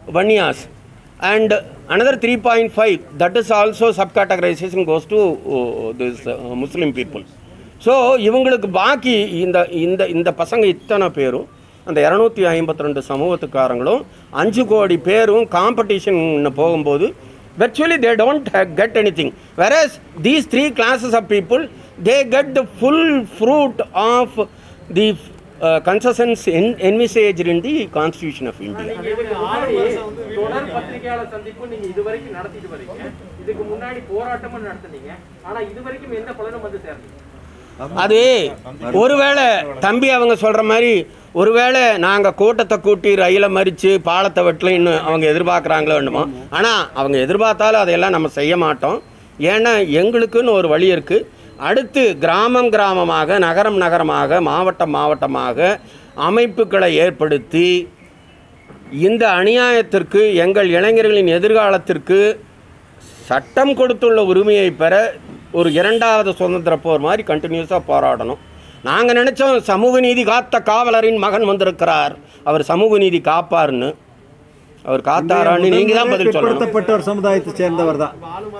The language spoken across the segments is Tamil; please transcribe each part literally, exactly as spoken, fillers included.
Vanyas, and another three point five, that is also subcategorization goes to uh, this uh, Muslim people. So இவங்களுக்கு பாக்கி இந்த இந்த இந்த பசங்க இத்தனை பேரும் அந்த இரநூத்தி ஐம்பத்தி ரெண்டு சமூகத்துக்காரங்களும் அஞ்சு கோடி பேரும் காம்படிஷன் போகும்போது virtually they don't get anything, whereas these three classes of people, they get the full fruit of the uh, concessions in, envisaged in the Constitution of India. அது ஒருவேளை தம்பி அவங்க சொல்கிற மாதிரி ஒருவேளை நாங்கள் கூட்டத்தை கூட்டி ரயிலை மறித்து பாலத்தை வெட்டலைன்னு அவங்க எதிர்பார்க்குறாங்களோ வேண்டுமோ. ஆனால் அவங்க எதிர்பார்த்தாலும் அதையெல்லாம் நம்ம செய்ய மாட்டோம். ஏன்னா எங்களுக்குன்னு ஒரு வழி இருக்குது. அடுத்து கிராமம் கிராமமாக, நகரம் நகரமாக, மாவட்டம் மாவட்டமாக அமைப்புகளை ஏற்படுத்தி இந்த அநியாயத்திற்கு, எங்கள் இளைஞர்களின் எதிர்காலத்திற்கு சட்டம் கொடுத்துள்ள உரிமையை பெற ஒரு இரண்டாவது சுதந்திர போர் மாதிரி கண்டினியூஸாக போராடணும். நாங்கள் நினச்சோம் சமூக நீதி காத்த காவலரின் மகன் வந்திருக்கிறார், அவர் சமூக நீதி காப்பார்னு. அவர் காத்தாரான்னு நீங்கள் தான் பதில் சொல்லணும். ஒரு சமுதாயத்தை சேர்ந்தவர் தான்.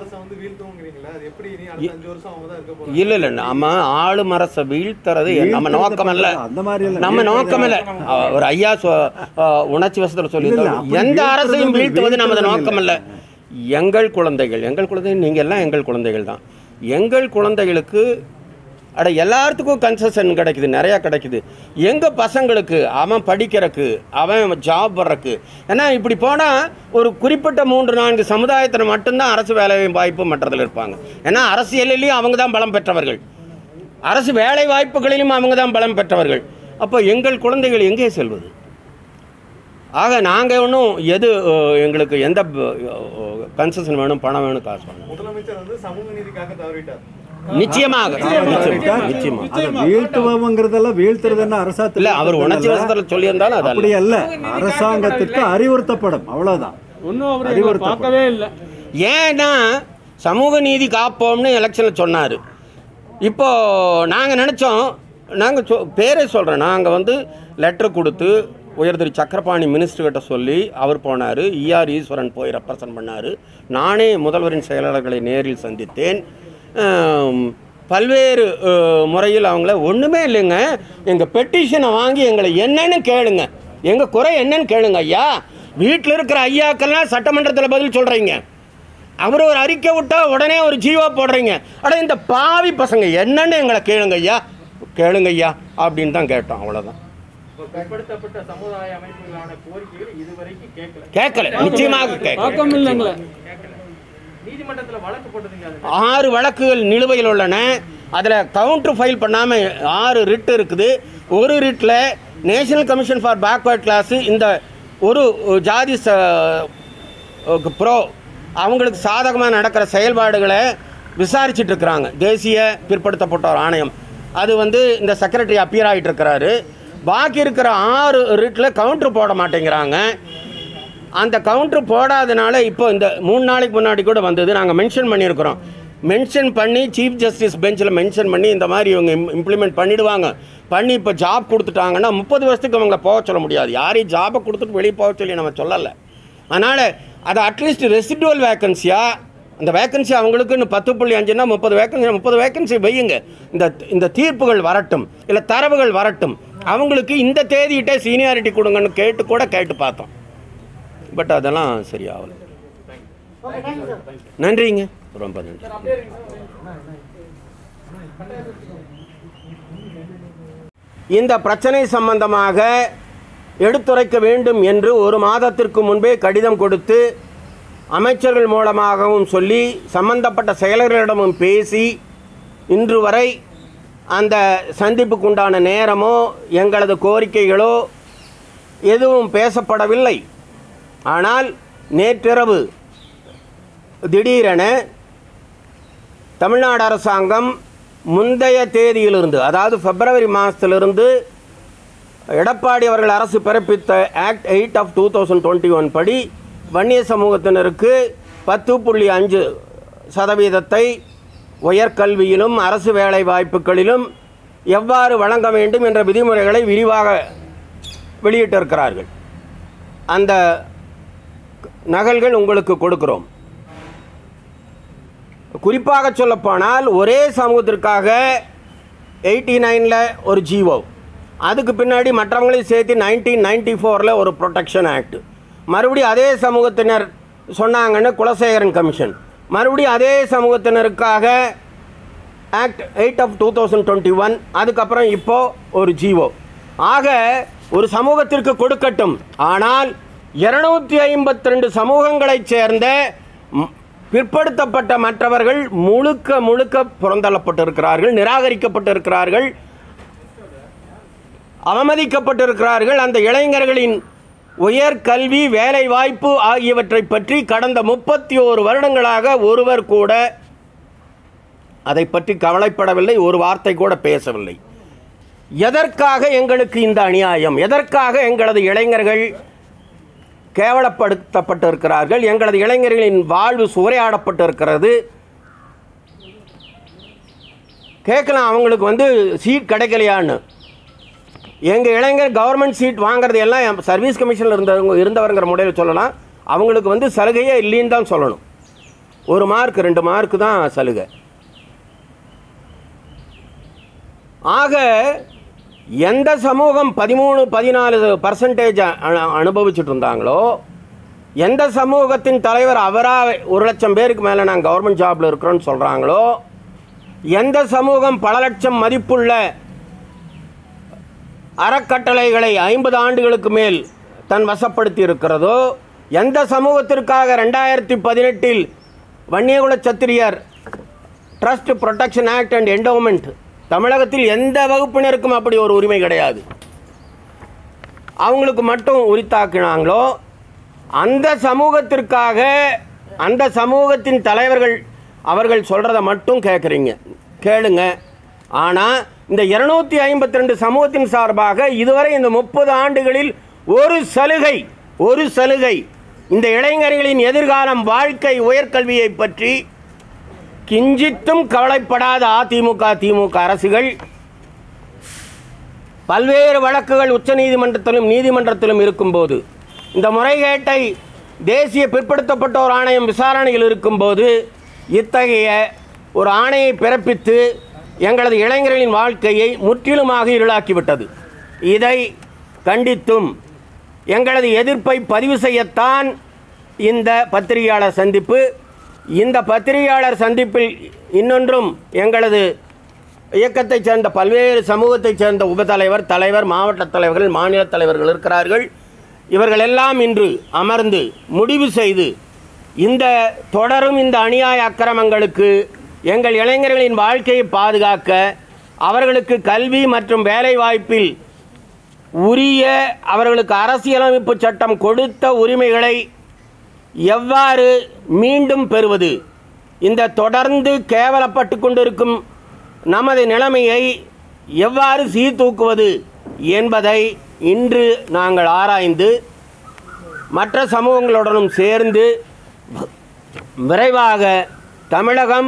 இல்லை இல்லை நம்ம ஆளும் அரசை வீழ்த்துறது நம்ம நோக்கம் இல்லை, நம்ம நோக்கம் இல்லை. ஒரு ஐயா உணர்ச்சி வசத்தில் சொல்லியிருந்தோம், எந்த அரசையும் வீழ்த்துவது நமது நோக்கம் இல்லை. எங்கள் குழந்தைகள், எங்கள் குழந்தைகள் நீங்கள் எல்லாம் எங்கள் குழந்தைகள் தான். எங்கள் குழந்தைகளுக்கு அட எல்லாத்துக்கும் கன்செஷன் கிடைக்குது, நிறையா கிடைக்குது. எங்கள் பசங்களுக்கு அவன் படிக்கிறக்கு, அவன் ஜாப் வர்றக்கு. ஏன்னா இப்படி போனால் ஒரு குறிப்பிட்ட மூன்று நான்கு சமுதாயத்தில் மட்டும்தான் அரசு வேலை வாய்ப்பு மற்றதில் இருப்பாங்க. ஏன்னா அரசியலிலையும் அவங்க தான் பலம் பெற்றவர்கள், அரசு வேலை வாய்ப்புகளிலும் அவங்க தான் பலம் பெற்றவர்கள். அப்போ எங்கள் குழந்தைகள் எங்கே செல்வது? ஆக நாங்கள் ஒன்றும் எது எங்களுக்கு எந்த கன்செஷன் வேணும், பணம் வேணும், காசு வேணும். முதலமைச்சர் வந்து சமூக நீதிக்காக தவறிட்டார். நிச்சயமாக வீழ்த்துவங்கிறதெல்லாம் வீழ்த்துறதுன்னா அரசாங்கம் இல்லை, அவர் உணர்ச்சி வசத்தில் சொல்லியிருந்தாலும் அது அப்படி அல்ல, அரசாங்கத்திற்கு அறிவுறுத்தப்படும், அவ்வளோதான். ஒன்றும் அறிவுறுத்தவே இல்லை. ஏன்னா சமூக நீதி காப்போம்னு எலெக்ஷனில் சொன்னார். இப்போது நாங்கள் நினச்சோம், நாங்கள் சொ பேரே சொல்கிறேன், நாங்கள் வந்து லெட்டர் கொடுத்து உயர்திரு சக்கரபாணி மினிஸ்டர்கிட்ட சொல்லி அவர் போனார். ஈஆர் ஈஸ்வரன் போய் ரெப்ரசன்ட் பண்ணார். நானே முதல்வரின் செயலாளர்களை நேரில் சந்தித்தேன். பல்வேறு முறையில் அவங்கள ஒன்றுமே இல்லைங்க, எங்கள் பெட்டிஷனை வாங்கி எங்களை என்னன்னு கேளுங்க, எங்கள் குறை என்னன்னு கேளுங்க ஐயா. வீட்டில் இருக்கிற ஐயாக்கெல்லாம் சட்டமன்றத்தில் பதில் சொல்கிறீங்க, அவர் ஒரு அறிக்கை விட்டால் உடனே ஒரு ஜீவா போடுறீங்க. அட இந்த பாவி பசங்க என்னன்னு எங்களை கேளுங்க ஐயா, கேளுங்க ஐயா அப்படின்னு தான் கேட்டோம், அவ்வளோதான். கேட்கல, நிச்சயமாக கேட்கல. ஆறு வழக்குகள் நிலுவையில் உள்ளன. அதில் கவுண்டர் ஃபைல் பண்ணாமல் ஆறு ரிட் இருக்குது. ஒரு ரிட்டில் national commission for backward class இந்த ஒரு ஜாதி ப்ரோ அவங்களுக்கு சாதகமாக நடக்கிற செயல்பாடுகளை விசாரிச்சுட்டு இருக்கிறாங்க. தேசிய பிற்படுத்தப்பட்டோர் ஆணையம் அது வந்து இந்த செக்ரட்டரி அப்பியர் ஆகிட்டு இருக்கிறாரு. பாக்கி இருக்கிற ஆறு ரிட்டில் கவுண்டர் போட மாட்டேங்கிறாங்க. அந்த கவுண்டர் போடாதனால இப்போ இந்த மூணு நாளைக்கு முன்னாடி கூட வந்தது, நாங்கள் மென்ஷன் பண்ணியிருக்கிறோம். மென்ஷன் பண்ணி சீஃப் ஜஸ்டிஸ் பெஞ்சில் மென்ஷன் பண்ணி இந்த மாதிரி இவங்க இம்ப்ளிமெண்ட் பண்ணிவிடுவாங்க. பண்ணி இப்போ ஜாப் கொடுத்துட்டாங்கன்னா முப்பது வருஷத்துக்கு அவங்கள போக சொல்ல முடியாது. யாரையும் ஜாபை கொடுத்துட்டு வெளியே போக சொல்லி நம்ம சொல்லலை. அதனால் அதை அட்லீஸ்ட் ரெசிடுவல் வேக்கன்சியாக, அந்த வேக்கன்சி அவங்களுக்குன்னு பத்து புள்ளி அஞ்சுன்னா முப்பது வேக்கன்சி முப்பது வேக்கன்சி வையுங்க. இந்த இந்த தீர்ப்புகள் வரட்டும், இல்லை தரவுகள் வரட்டும், அவங்களுக்கு இந்த தேதியிட்டே சீனியாரிட்டி கொடுங்கன்னு கேட்டு கூட கேட்டு பார்த்தோம். பட் அதெல்லாம் சரியாகல. நன்றிங்க, ரொம்ப நன்றி. இந்த பிரச்சனை சம்பந்தமாக எடுத்துரைக்க வேண்டும் என்று ஒரு மாதத்திற்கு முன்பே கடிதம் கொடுத்து அமைச்சர்கள் மூலமாகவும் சொல்லி சம்பந்தப்பட்ட செயலர்களிடமும் பேசி இன்று வரை அந்த சந்திப்புக்கு உண்டான நேரமோ எங்களது கோரிக்கைகளோ எதுவும் பேசப்படவில்லை. ஆனால் நேற்றிரவு திடீரென தமிழ்நாடு அரசாங்கம் முந்தைய தேதியிலிருந்து, அதாவது பிப்ரவரி மாதத்திலிருந்து எடப்பாடி அவர்கள் அரசு பிறப்பித்த act eight of two thousand twenty one படி வன்னிய சமூகத்தினருக்கு பத்து புள்ளி அஞ்சு சதவீதத்தை உயர்கல்வியிலும் அரசு வேலை வாய்ப்புகளிலும் எவ்வாறு வழங்க வேண்டும் என்ற விதிமுறைகளை விரிவாக வெளியிட்டிருக்கிறார்கள். அந்த நகல்கள் உங்களுக்கு கொடுக்கிறோம். குறிப்பாக சொல்லப்போனால் ஒரே சமூகத்திற்காக எயிட்டி நைனில் ஒரு ஜிஓ, அதுக்கு பின்னாடி மற்றவங்களையும் சேர்த்து நைன்டீன் நைன்டி ஃபோரில் ஒரு ப்ரொடெக்ஷன் ஆக்ட், மறுபடியும் அதே சமூகத்தினர் சொன்னாங்கன்னு குலசேகரன் கமிஷன், மறுபடியும் அதே சமூகத்தினருக்காக act eight of two thousand twenty one, அதுக்கப்புறம் இப்போது ஒரு ஜிஓ. ஆக ஒரு சமூகத்திற்கு கொடுக்கட்டும், ஆனால் இருநூற்றி ஐம்பத்தி ரெண்டு சமூகங்களைச் சேர்ந்த பிற்படுத்தப்பட்ட மற்றவர்கள் முழுக்க முழுக்க புறந்தள்ளப்பட்டிருக்கிறார்கள், நிராகரிக்கப்பட்டிருக்கிறார்கள், அவமதிக்கப்பட்டிருக்கிறார்கள். அந்த இளைஞர்களின் உயர்கல்வி, வேலை வாய்ப்பு ஆகியவற்றை பற்றி கடந்த முப்பத்தி ஓரு வருடங்களாக ஒருவர் கூட அதை பற்றி கவலைப்படவில்லை, ஒரு வார்த்தை கூட பேசவில்லை. எதற்காக எங்களுக்கு இந்த அநியாயம்? எதற்காக எங்களது இளைஞர்கள் கேவலப்படுத்தப்பட்டிருக்கிறார்கள்? எங்களது இளைஞர்களின் வாழ்வு சூறையாடப்பட்டிருக்கிறது. கேட்கலாம், அவங்களுக்கு வந்து சீட் கிடைக்கலையான்னு. எங்கள் இளைஞர் கவர்மெண்ட் சீட் வாங்கிறது எல்லாம் சர்வீஸ் கமிஷனில் இருந்தவங்க இருந்தவருங்கிற முறையில் சொல்லலாம். அவங்களுக்கு வந்து சலுகையே இல்லைன்னு தான் சொல்லணும். ஒரு மார்க் ரெண்டு மார்க்கு தான் சலுகை. ஆக எந்த சமூகம் பதிமூணு பதினாலு பர்சன்டேஜ் அனுபவிச்சுட்டு இருந்தாங்களோ, எந்த சமூகத்தின் தலைவர் அவராக ஒரு லட்சம் பேருக்கு மேலே நாங்கள் கவர்மெண்ட் ஜாபில் இருக்கிறோன்னு சொல்கிறாங்களோ, எந்த சமூகம் பல லட்சம் மதிப்புள்ள அறக்கட்டளைகளை ஐம்பது ஆண்டுகளுக்கு மேல் தன் வசப்படுத்தி இருக்கிறதோ, எந்த சமூகத்திற்காக ரெண்டாயிரத்தி பதினெட்டில் Vanniyakula Kshatriyar trust protection act and endowment, தமிழகத்தில் எந்த வகுப்பினருக்கும் அப்படி ஒரு உரிமை கிடையாது, அவங்களுக்கு மட்டும் உரித்தாக்கினாங்களோ, அந்த சமூகத்திற்காக அந்த சமூகத்தின் தலைவர்கள் அவர்கள் சொல்கிறத மட்டும் கேட்குறீங்க, கேளுங்க. ஆனால் இந்த இருநூத்தி ஐம்பத்தி ரெண்டு சமூகத்தின் சார்பாக இதுவரை இந்த முப்பது ஆண்டுகளில் ஒரு சலுகை ஒரு சலுகை இந்த இளைஞர்களின் எதிர்காலம், வாழ்க்கை, உயர்கல்வியை பற்றி கிஞ்சித்தும் கவலைப்படாத அதிமுக திமுக அரசுகள் பல்வேறு வழக்குகள் உச்ச நீதிமன்றத்திலும் நீதிமன்றத்திலும் இருக்கும்போது, இந்த முறைகேட்டை தேசிய பிற்படுத்தப்பட்டோர் ஆணையம் விசாரணையில் இருக்கும்போது இத்தகைய ஒரு ஆணையை பிறப்பித்து எங்களது இளைஞர்களின் வாழ்க்கையை முற்றிலுமாக இருளாக்கிவிட்டது. இதை கண்டித்தும் எங்களது எதிர்ப்பை பதிவு செய்யத்தான் இந்த பத்திரிகையாளர் சந்திப்பு. இந்த பத்திரிகையாளர் சந்திப்பில் இன்னொன்றும் எங்களது இயக்கத்தைச் சேர்ந்த பல்வேறு சமூகத்தைச் சேர்ந்த உபத்தலைவர், தலைவர், மாவட்ட தலைவர்கள், மாநில தலைவர்கள் இருக்கிறார்கள். இவர்கள் எல்லாம் இன்று அமர்ந்து முடிவு செய்து இந்த தொடரும் இந்த அநியாய அக்கிரமங்களுக்கு எங்கள் இளைஞர்களின் வாழ்க்கையை பாதுகாக்க, அவர்களுக்கு கல்வி மற்றும் வேலை வாய்ப்பில் உரிய அவர்களுக்கு அரசியலமைப்பு சட்டம் கொடுத்த உரிமைகளை எவ்வாறு மீண்டும் பெறுவது, இந்த தொடர்ந்து கேவலப்பட்டு கொண்டிருக்கும் நமது நிலைமையை எவ்வாறு சீர்தூக்குவது என்பதை இன்று நாங்கள் ஆராய்ந்து மற்ற சமூகங்களுடனும் சேர்ந்து விரைவாக தமிழகம்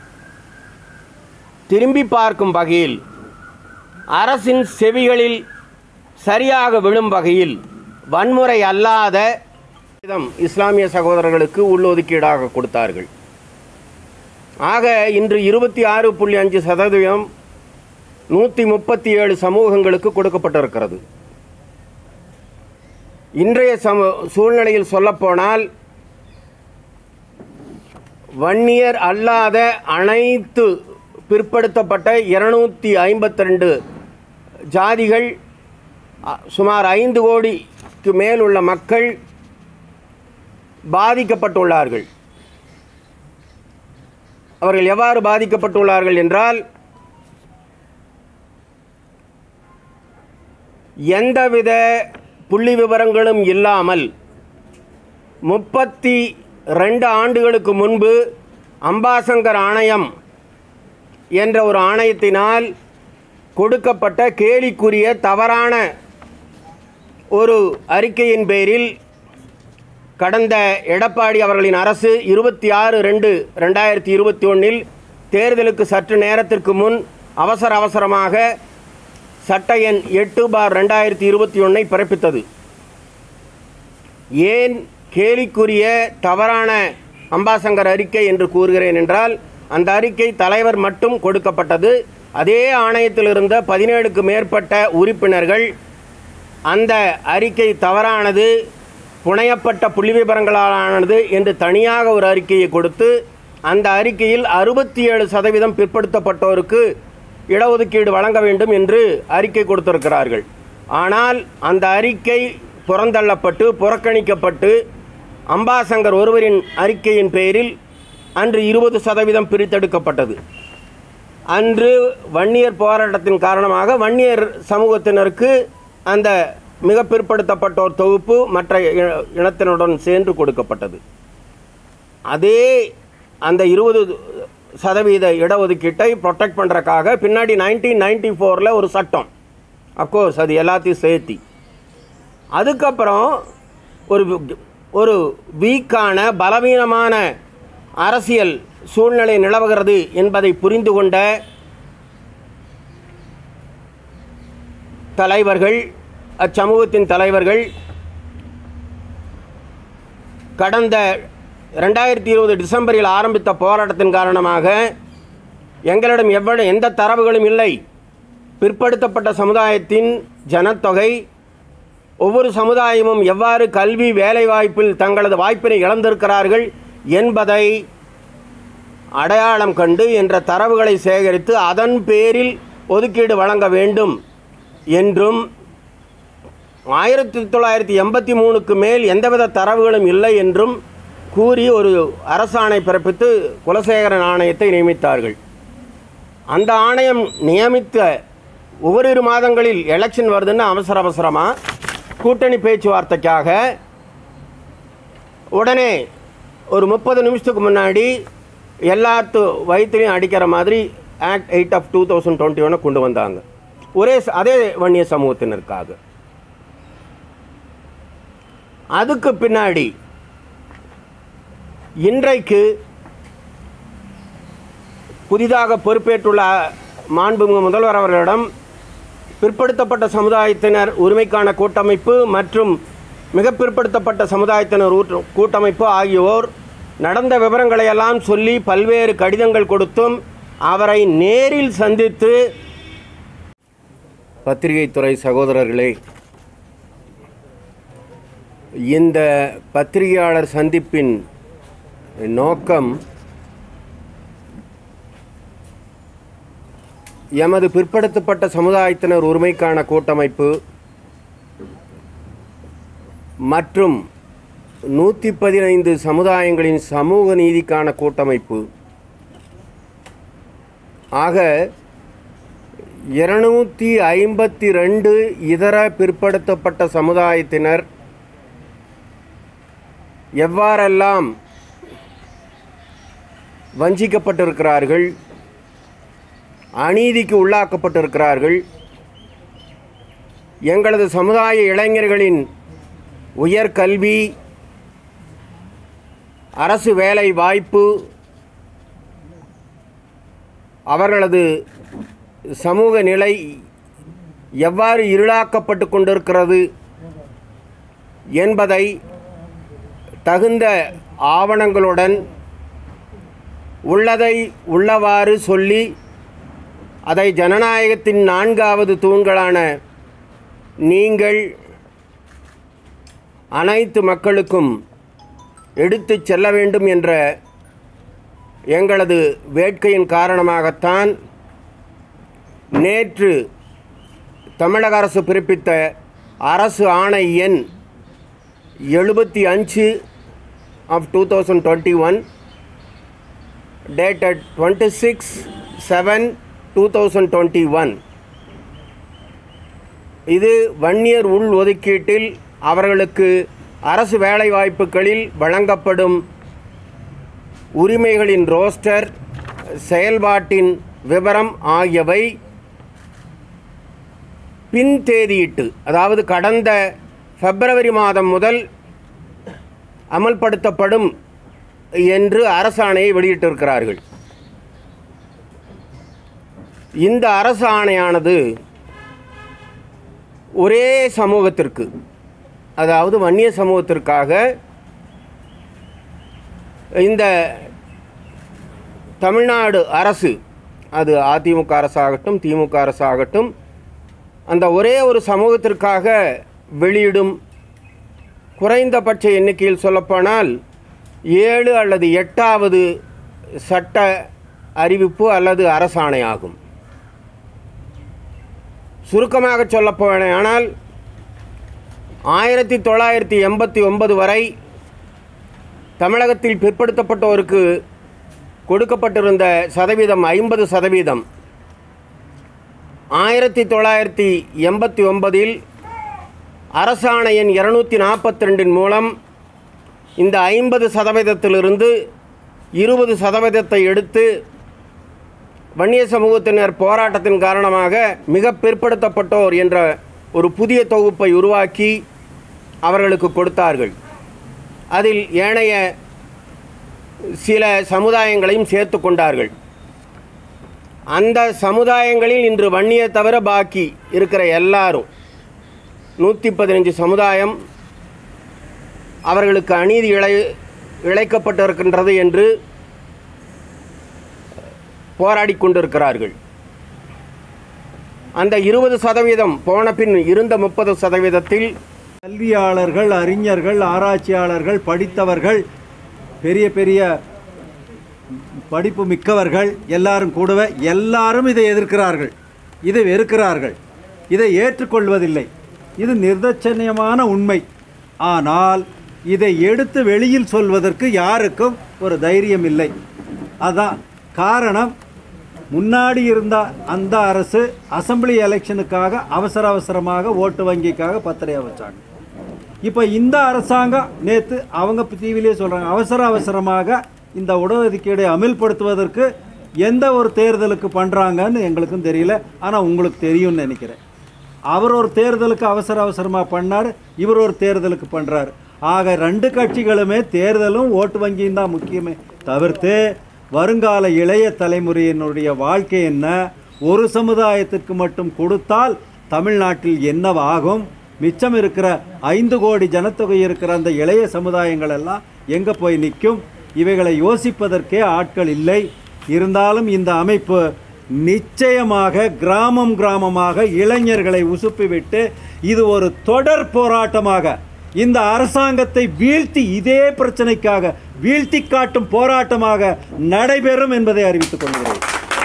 திரும்பி பார்க்கும் வகையில், அரசின் செவிகளில் சரியாக விழும் வகையில் வன்முறை அல்லாத இஸ்லாமிய சகோதரர்களுக்கு உள்ளொதுக்கீடாக கொடுத்தார்கள். ஆக இன்று இருபத்தி ஆறு புள்ளி அஞ்சு சதவீதம் நூற்றி முப்பத்தி ஏழு சமூகங்களுக்கு கொடுக்கப்பட்டிருக்கிறது. இன்றைய சமூ சூழ்நிலையில் சொல்லப்போனால் வன்னியர் அல்லாத அனைத்து பிற்படுத்தப்பட்ட இருநூற்றி ஐம்பத்தி ரெண்டு ஜாதிகள், சுமார் ஐந்து கோடிக்கு மேல் உள்ள மக்கள் பாதிக்கப்பட்டுள்ளார்கள். அவர்கள் எவ்வாறு பாதிக்கப்பட்டுள்ளார்கள் என்றால், எந்தவித புள்ளி விவரங்களும் இல்லாமல் முப்பத்தி ரெண்டு ஆண்டுகளுக்கு முன்பு அம்பாசங்கர் ஆணையம் என்ற ஒரு ஆணையத்தினால் கொடுக்கப்பட்ட கேலிக்குரிய தவறான ஒரு அறிக்கையின் பேரில் கடந்த எடப்பாடி அவர்களின் அரசு இருபத்தி ஆறு ரெண்டு ரெண்டாயிரத்தி இருபத்தி ஒன்றில் தேர்தலுக்கு சற்று நேரத்திற்கு முன் அவசர அவசரமாக சட்ட எண் எட்டு பார் ரெண்டாயிரத்தி இருபத்தி ஒன்றை பிறப்பித்தது. ஏன் கேலிக்குரிய தவறான அம்பாசங்கர் அறிக்கை என்று கூறுகிறேன் என்றால், அந்த அறிக்கை தலைவர் மட்டும் கொடுக்கப்பட்டது. அதே ஆணையத்தில் இருந்த பதினேழுக்கு மேற்பட்ட உறுப்பினர்கள் அந்த அறிக்கை தவறானது, புனையப்பட்ட புள்ளி விவரங்களானது என்று தனியாக ஒரு அறிக்கையை கொடுத்து, அந்த அறிக்கையில் அறுபத்தி ஏழு சதவீதம் பிற்படுத்தப்பட்டோருக்கு இடஒதுக்கீடு வழங்க வேண்டும் என்று அறிக்கை கொடுத்திருக்கிறார்கள். ஆனால் அந்த அறிக்கை புறந்தள்ளப்பட்டு புறக்கணிக்கப்பட்டு அம்பாசங்கர் ஒருவரின் அறிக்கையின் பேரில் அன்று இருபது சதவீதம் பிரித்தெடுக்கப்பட்டது. அன்று வன்னியர் போராட்டத்தின் காரணமாக வன்னியர் சமூகத்தினருக்கு அந்த மிக பிற்படுத்தப்பட்டோர் தொகுப்பு மற்ற இனத்தினுடன் சேர்ந்து கொடுக்கப்பட்டது. அதே அந்த இருபது சதவீத இடஒதுக்கீட்டை ப்ரொடெக்ட் பண்ணுறக்காக பின்னாடி நைன்டீன் நைன்டி ஃபோரில் ஒரு சட்டம், அஃப்கோர்ஸ் அது எல்லாத்தையும் சேர்த்தி, அதுக்கப்புறம் ஒரு ஒரு வீக்கான பலவீனமான அரசியல் சூழ்நிலை நிலவுகிறது என்பதை புரிந்து கொண்ட தலைவர்கள், அச்சமூகத்தின் தலைவர்கள் கடந்த ரெண்டாயிரத்தி இருபது டிசம்பரில் ஆரம்பித்த போராட்டத்தின் காரணமாக எங்களிடம் எவ்வளவு எந்த தரவுகளும் இல்லை. பிற்படுத்தப்பட்ட சமுதாயத்தின் ஜனத்தொகை, ஒவ்வொரு சமுதாயமும் எவ்வாறு கல்வி வேலைவாய்ப்பில் தங்களது வாய்ப்பினை இழந்திருக்கிறார்கள் என்பதை அடையாளம் கண்டு என்ற தரவுகளை சேகரித்து அதன் பேரில் ஒதுக்கீடு வழங்க வேண்டும் என்றும், ஆயிரத்தி தொள்ளாயிரத்தி எண்பத்தி மூணுக்கு மேல் எந்தவித தரவுகளும் இல்லை என்றும் கூறி ஒரு அரசாணை பிறப்பித்து குலசேகரன் ஆணையத்தை நியமித்தார்கள். அந்த ஆணையம் நியமித்த ஒவ்வொரு மாதங்களில் எலெக்ஷன் வருதுன்னு அவசர அவசரமாக கூட்டணி பேச்சுவார்த்தைக்காக உடனே ஒரு முப்பது நிமிஷத்துக்கு முன்னாடி எல்லாத்து வயிற்றுலையும் அடிக்கிற மாதிரி act eight of two thousand twenty ஒன்னை கொண்டு வந்தாங்க, ஒரே அதே வன்னிய சமூகத்தினருக்காக. அதுக்கு பின்னாடி இன்றைக்கு புதிதாக பொறுப்பேற்றுள்ள மாண்புமிகு முதல்வர் அவர்களிடம் பிற்படுத்தப்பட்ட சமுதாயத்தினர் உரிமைக்கான கூட்டமைப்பு மற்றும் மிக பிற்படுத்தப்பட்ட சமுதாயத்தினர் கூட்டமைப்பு ஆகியோர் நடந்த விவரங்களையெல்லாம் சொல்லி பல்வேறு கடிதங்கள் கொடுத்தும் அவரை நேரில் சந்தித்து, பத்திரிகைத்துறை சகோதரர்களே, இந்த பத்திரிகையாளர் சந்திப்பின் நோக்கம் எமது பிற்படுத்தப்பட்ட சமுதாயத்தினர் உரிமைக்கான கூட்டமைப்பு மற்றும் நூற்றி பதினைந்து சமுதாயங்களின் சமூக நீதிக்கான கூட்டமைப்பு ஆக இருநூற்றி ஐம்பத்தி ரெண்டு இதர பிற்படுத்தப்பட்ட சமுதாயத்தினர் எவ்வாறெல்லாம் வஞ்சிக்கப்பட்டிருக்கிறார்கள், அநீதிக்கு உள்ளாக்கப்பட்டிருக்கிறார்கள், எங்களது சமுதாய இளைஞர்களின் உயர்கல்வி, அரசு வேலை வாய்ப்பு, அவர்களது சமூக நிலை எவ்வாறு இருளாக்கப்பட்டு கொண்டிருக்கிறது என்பதை தகுந்த ஆவணங்களுடன் உள்ளதை உள்ளவாறு சொல்லி, அதை ஜனநாயகத்தின் நான்காவது தூண்களான நீங்கள் அனைத்து மக்களுக்கும் எடுத்துச் செல்ல வேண்டும் என்ற எங்களது வேட்கையின் காரணமாகத்தான் நேற்று தமிழக அரசு பிறப்பித்த அரசு ஆணை எண் எழுபத்தி அஞ்சு of two thousand twenty one dated twenty-six seven two thousand twenty-one இது வன்னியர் உள் ஒதுக்கீட்டில் அவர்களுக்கு அரசு வேலைவாய்ப்புகளில் வழங்கப்படும் உரிமைகளின் ரோஸ்டர், செயல்பாட்டின் விவரம் ஆகியவை பின் தேதியிட்டு, அதாவது கடந்த பிப்ரவரி மாதம் முதல் அமல்படுத்தப்படும் என்று அரசாணையை வெளியிட்டிருக்கிறார்கள். இந்த அரசாணையானது ஒரே சமூகத்திற்கு, அதாவது வன்னிய சமூகத்திற்காக இந்த தமிழ்நாடு அரசு, அது அதிமுக அரசாகட்டும் திமுக அரசாகட்டும், அந்த ஒரே ஒரு சமூகத்திற்காக வெளியிடும் குறைந்தபட்ச எண்ணிக்கையில் சொல்லப்போனால் ஏழு அல்லது எட்டாவது சட்ட அறிவிப்பு அல்லது அரசாணை ஆகும். சுருக்கமாக சொல்லப்போனால் ஆயிரத்தி தொள்ளாயிரத்தி எண்பத்தி ஒன்பது வரை தமிழகத்தில் பிற்படுத்தப்பட்டோருக்கு கொடுக்கப்பட்டிருந்த சதவீதம் ஐம்பது சதவீதம். ஆயிரத்தி தொள்ளாயிரத்தி எண்பத்தி ஒன்பதில் அரசாணை எண் இருநூற்றி நாற்பத்தி ரெண்டின் மூலம் இந்த ஐம்பது சதவீதத்திலிருந்து இருபது சதவீதத்தை எடுத்து வன்னிய சமூகத்தினர் போராட்டத்தின் காரணமாக மிக பிற்படுத்தப்பட்டோர் என்ற ஒரு புதிய தொகுப்பை உருவாக்கி அவர்களுக்கு கொடுத்தார்கள். அதில் ஏனைய சில சமுதாயங்களையும் சேர்த்து கொண்டார்கள். அந்த சமுதாயங்களில் இன்று வன்னியை தவிர பாக்கி இருக்கிற எல்லாரும் நூற்றி பதினஞ்சு சமுதாயம் அவர்களுக்கு அநீதி இழை இழைக்கப்பட்டிருக்கின்றது என்று போராடி கொண்டிருக்கிறார்கள். அந்த இருபது சதவீதம் போன பின் இருந்த முப்பது சதவீதத்தில் கல்வியாளர்கள், அறிஞர்கள், ஆராய்ச்சியாளர்கள், படித்தவர்கள், பெரிய பெரிய படிப்பு மிக்கவர்கள் எல்லாரும் கூடவே எல்லாரும் இதை எதிர்க்கிறார்கள், இதை வெறுக்கிறார்கள், இதை ஏற்றுக்கொள்வதில்லை. இது நிர்தாட்சண்யமான உண்மை. ஆனால் இதை எடுத்து வெளியில் சொல்வதற்கு யாருக்கும் ஒரு தைரியம் இல்லை. அதான் காரணம். முன்னாடி இருந்த அந்த அரசு அசெம்பிளி எலெக்ஷனுக்காக அவசர அவசரமாக ஓட்டு வங்கிக்காக பத்திரையாக வச்சாங்க. இப்போ இந்த அரசாங்கம் நேற்று அவங்க டிவிலே சொல்கிறாங்க அவசர அவசரமாக இந்த இடஒதுக்கீடை அமல்படுத்துவதற்கு எந்த ஒரு தேர்தலுக்கு பண்ணுறாங்கன்னு எங்களுக்கும் தெரியல. ஆனால் உங்களுக்கு தெரியும்னு நினைக்கிறேன். அவர் ஒரு தேர்தலுக்கு அவசர அவசரமாக பண்ணார், இவர் ஒரு தேர்தலுக்கு பண்ணுறாரு. ஆக ரெண்டு கட்சிகளுமே தேர்தலும் ஓட்டு வங்கியும் தான் முக்கியமே தவிர்த்து வருங்கால இளைய தலைமுறையினுடைய வாழ்க்கை என்ன, ஒரு சமுதாயத்திற்கு மட்டும் கொடுத்தால் தமிழ்நாட்டில் என்னவாகும், மிச்சம் இருக்கிற ஐந்து கோடி ஜனத்தொகை இருக்கிற அந்த இளைய சமுதாயங்கள் எல்லாம் எங்கே போய் நிற்கும், இவைகளை யோசிப்பதற்கே ஆட்கள் இல்லை. இருந்தாலும் இந்த அமைப்பு நிச்சயமாக கிராமம் கிராமமாக இளைஞர்களை உசுப்பிவிட்டு இது ஒரு தொடர் போராட்டமாக இந்த அரசாங்கத்தை வீழ்த்தி இதே பிரச்சனைக்காக வீழ்த்தி காட்டும் போராட்டமாக நடைபெறும் என்பதை அறிவித்துக் கொள்கிறேன்.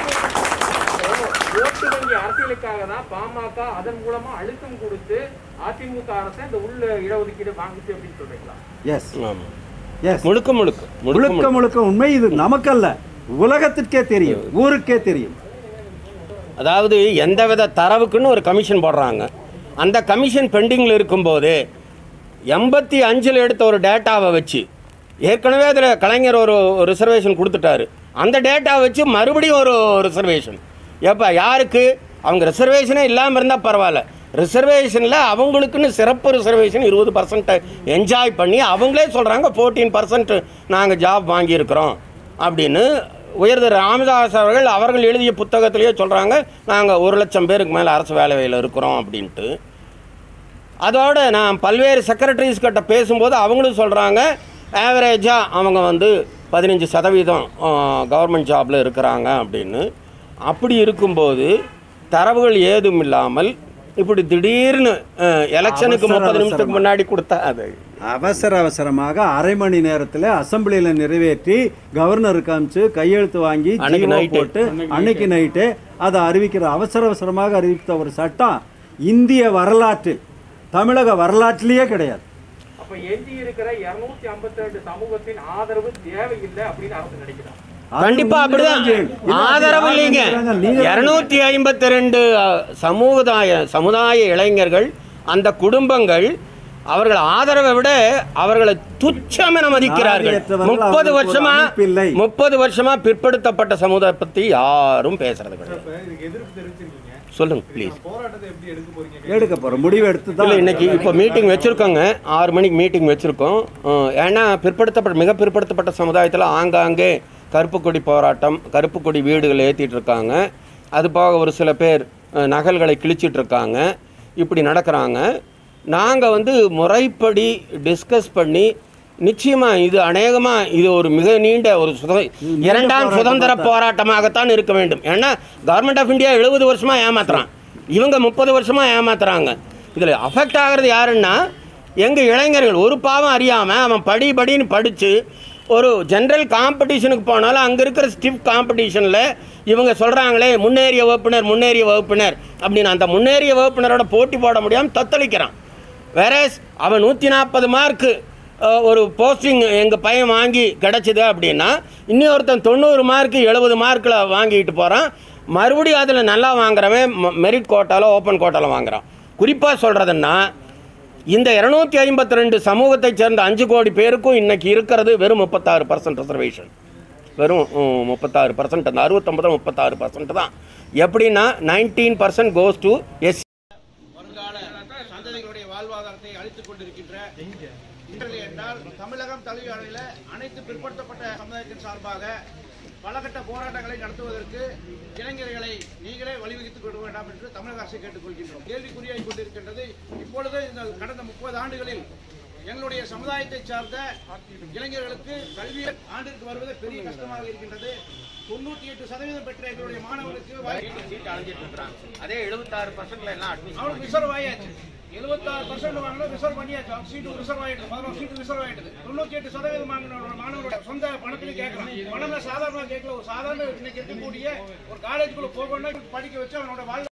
ஓட்டு வங்கி அரசியலுக்காக தான் பாமக அதன் மூலமா அழுத்தம் கொடுத்து அதிமுக அரசை இந்த உள்ள இடஒதுக்கீடு வாங்குச்சு அப்படின்னு சொல்றீங்களா? எஸ் எஸ் முழுக்க முழுக்க முழுக்க முழுக்க உண்மை. இது நமக்கல்ல, உலகத்திற்கே தெரியும், ஊருக்கே தெரியும். அதாவது எந்தவித தரவுக்குன்னு ஒரு கமிஷன் போடுறாங்க. அந்த கமிஷன் பெண்டிங்கில் இருக்கும்போது எண்பத்தி அஞ்சில் எடுத்த ஒரு டேட்டாவை வச்சு ஏற்கனவே அதில் கலைஞர் ஒரு ரிசர்வேஷன் கொடுத்துட்டாரு. அந்த டேட்டாவை வச்சு மறுபடியும் ஒரு ரிசர்வேஷன். ஏப்பா யாருக்கு? அவங்க ரிசர்வேஷனே இல்லாமல் இருந்தால் பரவாயில்ல, ரிசர்வேஷனில் அவங்களுக்குன்னு சிறப்பு ரிசர்வேஷன் இருபது பர்சன்ட்டை என்ஜாய் பண்ணி அவங்களே சொல்கிறாங்க ஃபோர்டீன் பர்சன்ட் நாங்கள் ஜாப் வாங்கியிருக்கிறோம் அப்படின்னு. உயர்திரு ராமதாஸ் அவர்கள் அவர்கள் எழுதிய புத்தகத்திலேயே சொல்கிறாங்க நாங்கள் ஒரு லட்சம் பேருக்கு மேலே அரசு வேலையில் இருக்கிறோம் அப்படின்ட்டு. அதோடு நான் பல்வேறு செக்ரட்டரிஸ் கிட்ட பேசும்போது அவங்களும் சொல்கிறாங்க ஆவரேஜாக அவங்க வந்து பதினஞ்சு சதவீதம் கவர்மெண்ட் ஜாபில் இருக்கிறாங்க அப்படின்னு. அப்படி இருக்கும்போது தரவுகள் ஏதும் இல்லாமல் இப்படி திடீர்னு எலெக்ஷனுக்கு முப்பது நிமிஷத்துக்கு முன்னாடி கொடுத்தா அது அவசர அவசரமாக அரை மணி நேரத்தில் அசம்பிளியில் நிறைவேற்றி கவர்னருக்கு அனுப்பிச்சு கையெழுத்து வாங்கி போட்டு அன்னைக்கு நைட்டு அதை அறிவிக்கிற அவசர அவசரமாக அறிவித்த ஒரு சட்டம் இந்திய வரலாற்றில் தமிழக வரலாற்றிலேயே கிடையாது. அப்ப எஞ்சி இருக்கிற இருநூத்தி ஐம்பத்தி ரெண்டு சமூகத்தின் ஆதரவு தேவையில்லை அப்படின்னு அரசு நினைக்கிறார். கண்டிப்பா அப்படிதான். ஆதரவு இல்லைங்க. இருநூத்தி ஐம்பத்தி ரெண்டு சமுதாய சமுதாய இளைஞர்கள், அந்த குடும்பங்கள் அவர்கள் ஆதரவை விட அவர்களை துச்சமென மதிக்கிறார்கள். முப்பது வருஷமா முப்பது வருஷமா பிற்படுத்தப்பட்ட சமுதாய பத்தி யாரும் பேசுறது கிடையாது. சொல்லுங்க ப்ளீஸ். எடுக்க போகிறோம் முடிவு எடுத்து தான் இன்னைக்கு இப்போ மீட்டிங் வச்சுருக்கோங்க. ஆறு மணிக்கு மீட்டிங் வச்சுருக்கோம். ஏன்னா பிற்படுத்தப்பட்ட மிக பிற்படுத்தப்பட்ட சமுதாயத்தில் ஆங்காங்கே கருப்பு கொடி போராட்டம், கருப்பு கொடி வீடுகள் ஏற்றிட்டு இருக்காங்க. அது போக ஒரு சில பேர் நகல்களை கிழிச்சிட்டு இருக்காங்க. இப்படி நடக்கிறாங்க. நாங்கள் வந்து முறைப்படி டிஸ்கஸ் பண்ணி நிச்சயமா இது அநேகமா இது ஒரு மிக நீண்ட ஒரு சுத இரண்டாம் சுதந்திர போராட்டமாகத்தான் இருக்க வேண்டும். ஏன்னா கவர்மெண்ட் ஆஃப் இந்தியா எழுபது வருஷமா ஏமாத்துறான், இவங்க முப்பது வருஷமா ஏமாத்துறாங்க. இதில் அஃபெக்ட் ஆகிறது யாருன்னா எங்கள் இளைஞர்கள். ஒரு பாவம் அறியாமல் அவன் படி படின்னு படித்து ஒரு ஜென்ரல் காம்படிஷனுக்கு போனாலும் அங்கே இருக்கிற ஸ்டிஃப் காம்படிஷனில் இவங்க சொல்கிறாங்களே முன்னேறிய வகுப்பினர் முன்னேறிய வகுப்பினர் அப்படின்னு, அந்த முன்னேறிய வகுப்பினரோட போட்டி போட முடியாமல் தத்தளிக்கிறான். வேற அவன் நூற்றி நாற்பது மார்க்கு ஒரு போஸ்டிங் எங்கள் பையன் வாங்கி கிடச்சிது அப்படின்னா இன்னொருத்தன் தொண்ணூறு மார்க்கு எழுபது மார்க்கில் வாங்கிட்டு போகிறான். மறுபடியும் அதில் நல்லா வாங்குறவன் மெரிட் கோட்டாவில் ஓப்பன் கோட்டாவில் வாங்குறான். குறிப்பாக சொல்கிறதுன்னா இந்த இரநூத்தி ஐம்பத்தி ரெண்டு சமூகத்தை சேர்ந்த அஞ்சு கோடி பேருக்கும் இன்றைக்கி இருக்கிறது வெறும் முப்பத்தாறு பர்சன்ட் ரிசர்வேஷன். வெறும் முப்பத்தாறு பர்சன்ட், அந்த அறுபத்தொம்பது முப்பத்தாறு பர்சன்ட் தான். எப்படின்னா nineteen percent goes to S. வருங்கால சந்ததிகளுடைய வாழ்வாதாரத்தை அளித்துக் கொண்டிருக்கின்ற என்றால் தமிழகம் தழுவிய அளவில் அனைத்து பிற்படுத்தப்பட்ட சமுதாயத்தின் சார்பாக பலகட்ட போராட்டங்களை நடத்துவதற்கு இளைஞர்களை நீங்களே வழிவகுத்துக் கொள்ள வேண்டாம் என்று தமிழக அரசை கேட்டுக்கொள்கின்றோம். கேள்விக்குறியாகிக் கொண்டிருக்கின்றது. இப்பொழுது இந்த கடந்த முப்பது ஆண்டுகளில் எங்களுடைய சமுதாயத்தை சார்ந்த இளைஞர்களுக்கு கல்வி ஆண்டிற்கு வருவது பெரிய கஷ்டமாக இருக்கின்றது. தொண்ணூத்தி எட்டு சதவீதம் பெற்ற எங்களுடைய மாணவர்களுக்கு சீட் அடைஞ்சிட்டு இருக்கிறாங்க. அதே எழுபத்தாறு பர்சன்ட்ல எல்லாம் அவனுக்கு ரிசர்வ் ஆயாச்சு. எழுபத்தாறு பர்சன்ட் வாங்கினா ரிசர்வ் பண்ணியாச்சு. சீட்டு ரிசர்வ் ஆயிட்டு பதினோரு சீட்டு ரிசர்வ் ஆயிட்டு தொண்ணூத்தி எட்டு சதவீதம் மாணவர்களோட சொந்த பணத்திலே கேட்கலாம். பணம் சாதாரணமாக கேட்கல. ஒரு சாதாரண இன்னைக்கு இருக்கக்கூடிய ஒரு காலேஜுக்குள்ள போகணும்னா படிக்க வச்சு அவனோட வாழ்க்கை